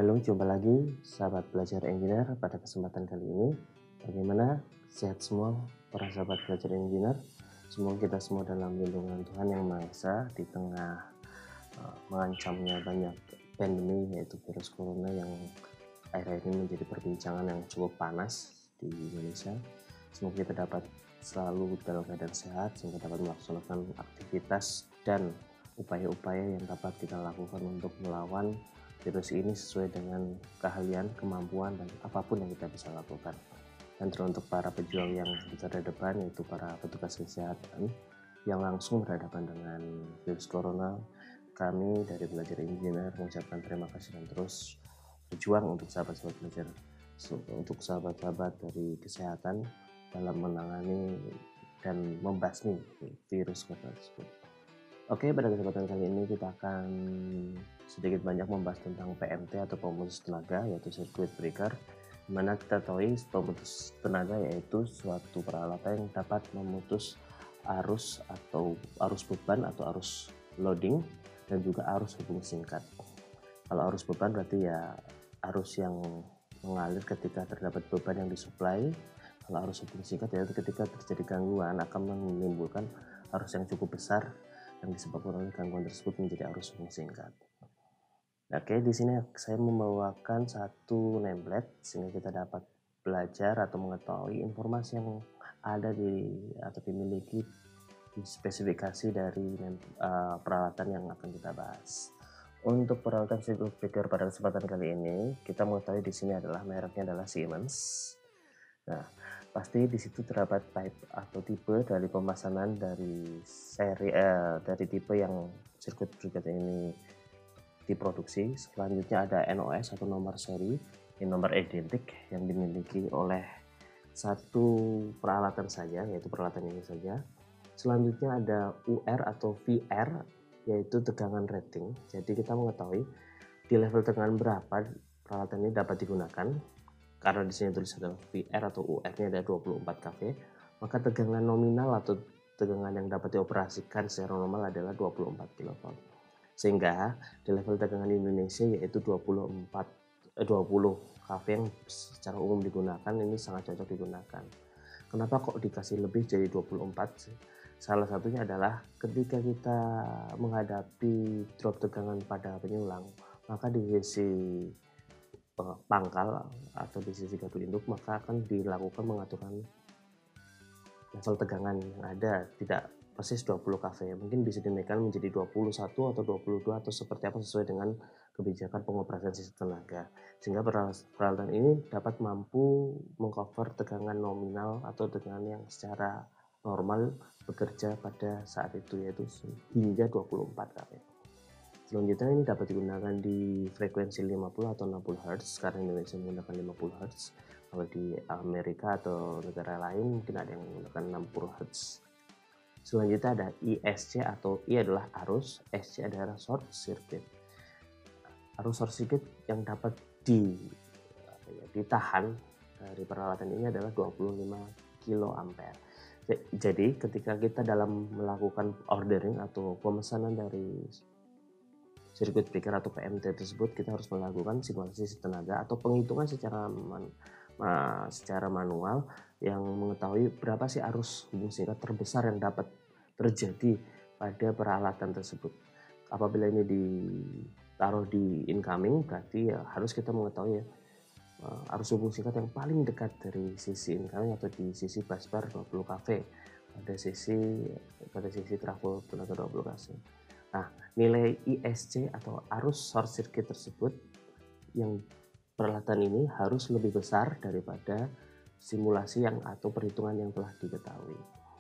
Halo, jumpa lagi sahabat belajar engineer. Pada kesempatan kali ini, bagaimana sehat semua para sahabat belajar engineer? Semoga kita semua dalam lindungan Tuhan Yang Maha Esa di tengah mengancamnya banyak pandemi, yaitu virus corona yang akhir-akhir ini menjadi perbincangan yang cukup panas di Indonesia. Semoga kita dapat selalu dalam keadaan sehat sehingga dapat melaksanakan aktivitas dan upaya-upaya yang dapat kita lakukan untuk melawan virus ini sesuai dengan keahlian, kemampuan, dan apapun yang kita bisa lakukan. Dan teruntuk para pejuang yang di garda depan, yaitu para petugas kesehatan yang langsung berhadapan dengan virus corona, kami dari Belajar Engineer mengucapkan terima kasih dan terus berjuang untuk sahabat-sahabat belajar, untuk sahabat-sahabat dari kesehatan dalam menangani dan membasmi virus corona tersebut. Oke, pada kesempatan kali ini kita akan sedikit banyak membahas tentang PMT atau pemutus tenaga, yaitu circuit breaker. Dimana kita tahu pemutus tenaga yaitu suatu peralatan yang dapat memutus arus atau arus beban atau arus loading dan juga arus hubung singkat. Kalau arus beban berarti ya arus yang mengalir ketika terdapat beban yang disuplai. Kalau arus hubung singkat yaitu ketika terjadi gangguan akan menimbulkan arus yang cukup besar yang disebabkan oleh gangguan tersebut menjadi arus hubung singkat. Oke, di sini saya membawakan satu template sehingga kita dapat belajar atau mengetahui informasi yang ada atau dimiliki di spesifikasi dari peralatan yang akan kita bahas. Untuk peralatan circuit breaker pada kesempatan kali ini, kita mengetahui di sini adalah mereknya adalah Siemens. Nah, pasti di situ terdapat type atau tipe dari pemesanan dari seri dari tipe yang circuit breaker ini diproduksi. Selanjutnya ada NOS atau nomor seri, ini nomor identik yang dimiliki oleh satu peralatan saja, yaitu peralatan ini saja. Selanjutnya ada UR atau VR, yaitu tegangan rating. Jadi kita mengetahui di level tegangan berapa peralatan ini dapat digunakan. Karena di sini tulis adalah VR atau UR-nya ada 24 kV, maka tegangan nominal atau tegangan yang dapat dioperasikan secara normal adalah 24 kV. Sehingga di level tegangan Indonesia yaitu 20 kV yang secara umum digunakan, ini sangat cocok digunakan. Kenapa kok dikasih lebih jadi 24? Salah satunya adalah ketika kita menghadapi drop tegangan pada penyulang, maka di sisi pangkal atau di sisi gardu induk maka akan dilakukan mengaturan level tegangan yang ada, tidak persis 20 kV, mungkin bisa dinaikkan menjadi 21 atau 22 atau seperti apa sesuai dengan kebijakan pengoperasian sistem tenaga, sehingga peralatan ini dapat mampu mengcover tegangan nominal atau tegangan yang secara normal bekerja pada saat itu, yaitu hingga 24 kV. Selanjutnya ini dapat digunakan di frekuensi 50 atau 60 Hz, karena Indonesia menggunakan 50 Hz. Kalau di Amerika atau negara lain mungkin ada yang menggunakan 60 Hz. Selanjutnya ada ISC atau I adalah arus, SC adalah short circuit. Arus short circuit yang dapat ditahan dari peralatan ini adalah 25 kA. Jadi ketika kita dalam melakukan ordering atau pemesanan dari circuit breaker atau PMT tersebut, kita harus melakukan simulasi tenaga atau penghitungan secara manual yang mengetahui berapa sih arus hubung singkat terbesar yang dapat terjadi pada peralatan tersebut. Apabila ini ditaruh di incoming, berarti ya harus kita mengetahui ya arus hubung singkat yang paling dekat dari sisi incoming atau di sisi busbar 20 kV pada sisi trafo tenaga 20 kV. Nah, nilai ISC atau arus short circuit tersebut yang peralatan ini harus lebih besar daripada simulasi yang atau perhitungan yang telah diketahui.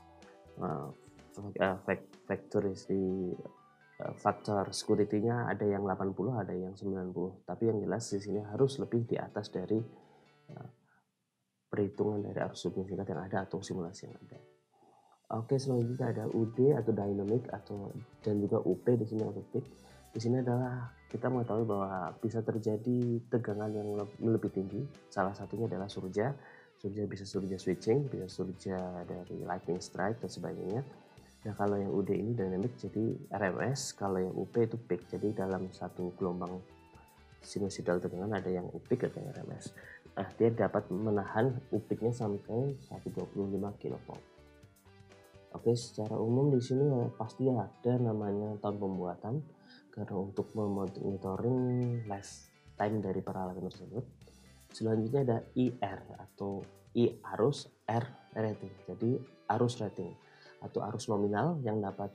Faktor security-nya ada yang 80, ada yang 90, tapi yang jelas di sini harus lebih di atas dari perhitungan dari arus hubung singkat yang ada atau simulasi yang ada. Oke, selanjutnya ada UD atau dynamic dan juga UP di sini atau peak. Di sini adalah kita mengetahui bahwa bisa terjadi tegangan yang lebih tinggi. Salah satunya adalah surja. Surja bisa surja switching, bisa surja dari lightning strike dan sebagainya. Nah, kalau yang UD ini dynamic jadi RMS, kalau yang UP itu peak. Jadi dalam satu gelombang sinusoidal tegangan, ada yang upik, ada yang RMS. Nah, dia dapat menahan upiknya sampai 125 kV. Oke, secara umum di sini pasti ada namanya tahun pembuatan, karena untuk memonitoring lifetime dari peralatan tersebut. Selanjutnya ada IR atau I arus, R rating. Jadi arus rating atau arus nominal yang dapat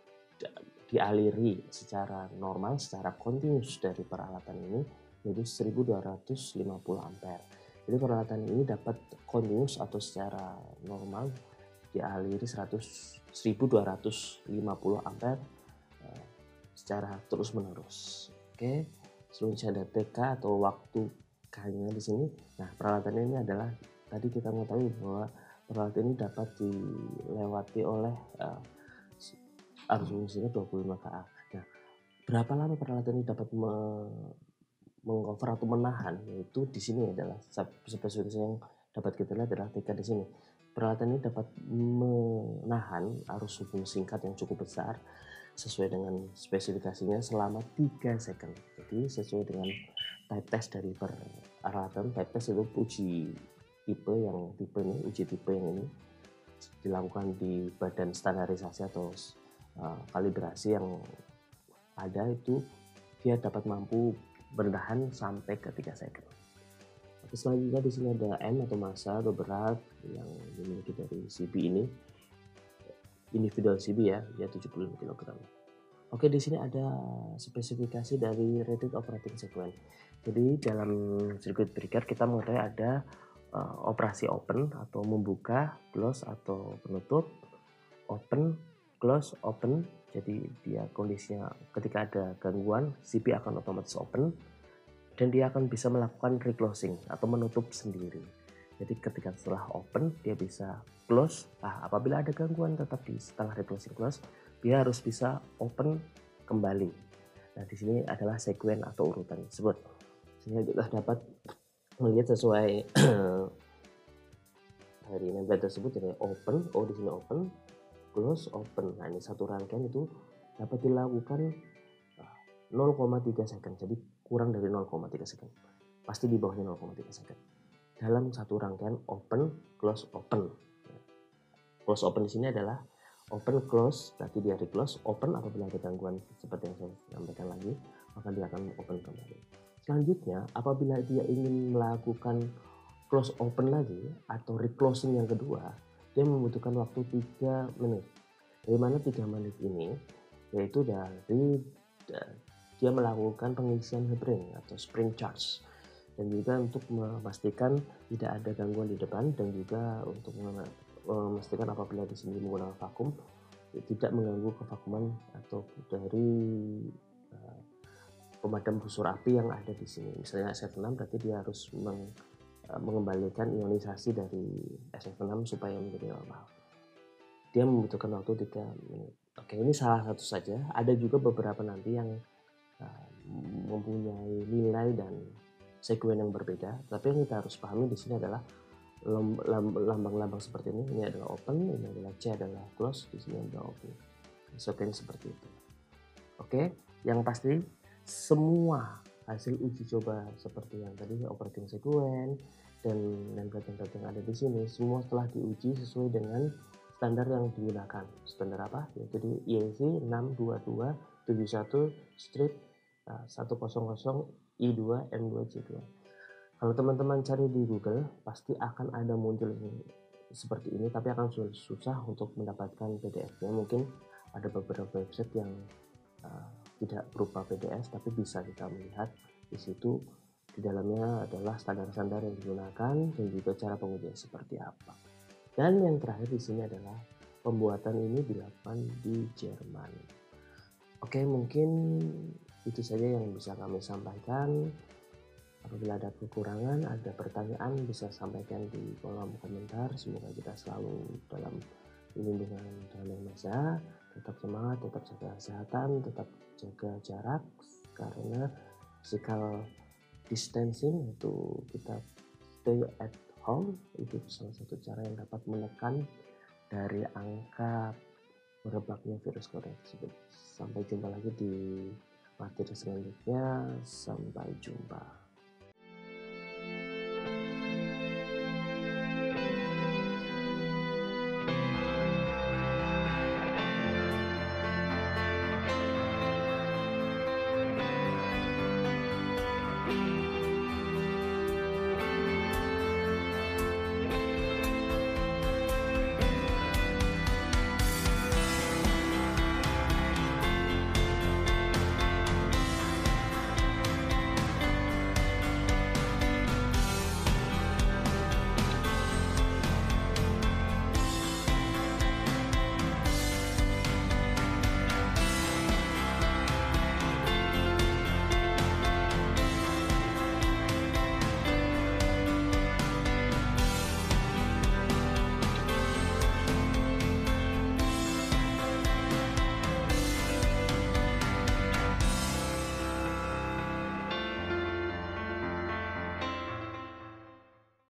dialiri secara normal, secara kontinus dari peralatan ini, yaitu 1250 ampere. Jadi peralatan ini dapat kontinus atau secara normal dialiri 1250 ampere secara terus menerus. Oke, selanjutnya ada TK atau waktu K-nya di sini. Nah, peralatan ini adalah tadi kita mengetahui bahwa peralatan ini dapat dilewati oleh arus fungsinya 25 kA. Nah, berapa lama peralatan ini dapat mengcover atau menahan, yaitu di sini adalah spesifikasi yang dapat kita lihat adalah TK di sini. Peralatan ini dapat menahan arus hubung singkat yang cukup besar sesuai dengan spesifikasinya selama 3 second. Jadi sesuai dengan type test dari peralatan. Type test itu uji tipe yang ini dilakukan di badan standarisasi atau kalibrasi yang ada, itu dia dapat mampu bertahan sampai ke 3 second. Oke, selanjutnya di sini ada M atau massa atau berat yang dimiliki dari CB ini. Individual CB ya, dia 75 kg. Oke, di sini ada spesifikasi dari rated operating sequence. Jadi dalam sirkuit breaker kita mengetahui ada operasi open atau membuka, close atau penutup, open, close, open. Jadi dia kondisinya ketika ada gangguan, CB akan otomatis open dan dia akan bisa melakukan reclosing atau menutup sendiri. Jadi ketika setelah open dia bisa close. Nah, apabila ada gangguan tetap setelah reclosing close, dia harus bisa open kembali. Nah, di sini adalah sekuen atau urutan tersebut. Sehingga kita dapat melihat sesuai dari nameplate tersebut, jadi open, di sini open, close, open. Nah, ini satu rangkaian itu dapat dilakukan 0,3 second. Jadi kurang dari 0,3 second. Pasti di bawahnya 0,3 second. Dalam satu rangkaian open, close, open. Close open di sini adalah open, close, berarti dia reclose. Open apabila ada gangguan seperti yang saya sampaikan lagi, maka dia akan open kembali. Selanjutnya, apabila dia ingin melakukan close open lagi atau reclosing yang kedua, dia membutuhkan waktu 3 menit. Dari mana 3 menit ini? Yaitu dari dia melakukan pengisian spring atau spring charge, dan juga untuk memastikan tidak ada gangguan di depan, dan juga untuk memastikan apabila di sini menggunakan vakum tidak mengganggu kevakuman atau dari pemadam busur api yang ada di sini. Misalnya SF6 berarti dia harus mengembalikan ionisasi dari SF6 supaya menjadi normal. Dia membutuhkan waktu 3 menit. Oke, ini salah satu saja. Ada juga beberapa nanti yang mempunyai nilai dan sekuen yang berbeda. Tapi yang kita harus pahami di sini adalah lambang-lambang seperti ini. Ini adalah open, ini adalah C adalah close, di sini adalah open. Sekuen seperti itu. Oke, yang pasti semua hasil uji coba seperti yang tadi operating sequence dan template-template yang ada di sini semua telah diuji sesuai dengan standar yang digunakan. Standar apa? Yaitu di IEC 62271 strip 100 I2 M2C2. Kalau teman-teman cari di Google pasti akan ada muncul seperti ini, tapi akan susah untuk mendapatkan PDF-nya. Mungkin ada beberapa website yang tidak berupa PDF, tapi bisa kita melihat di situ. Di dalamnya adalah standar-standar yang digunakan dan juga cara pengujian seperti apa. Dan yang terakhir di sini adalah pembuatan ini dilakukan di Jerman. Oke, mungkin itu saja yang bisa kami sampaikan. Apabila ada kekurangan, ada pertanyaan, bisa sampaikan di kolom komentar. Semoga kita selalu dalam lindungan Tuhan Yang Maha Esa. Tetap semangat, tetap jaga kesehatan, tetap jaga jarak, karena physical distancing itu kita stay at home itu salah satu cara yang dapat menekan dari angka merebaknya virus corona tersebut. Sampai jumpa lagi di materi selanjutnya. Sampai jumpa.